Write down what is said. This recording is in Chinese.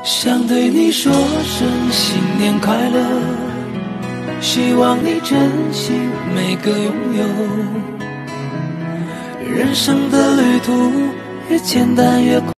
想对你说声新年快乐，希望你珍惜每个拥有。人生的旅途越简单越快。